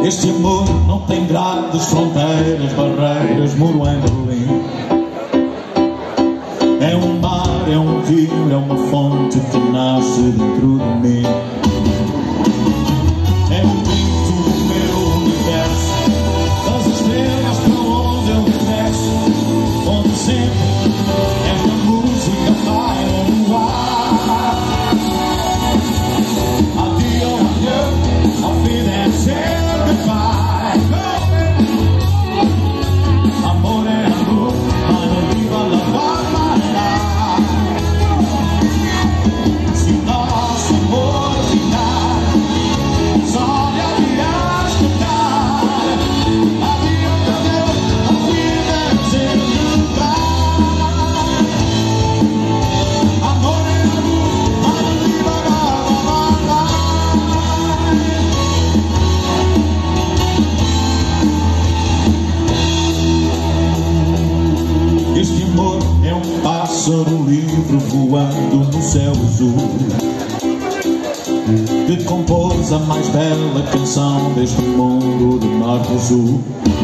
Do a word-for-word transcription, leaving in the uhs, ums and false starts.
Este amor não tem grades, fronteiras, barreiras, muro em Berlim. É um mar, é um rio, é uma fonte que nasce dentro de mim. É o grito do meu universo, das estrelas para onde eu regresso, onde sempre esta música vai no ar. Adio, adio, a vida é ser. Este amor é um pássaro livre voando no céu azul, que compôs a mais bela canção deste mundo de norte a sul.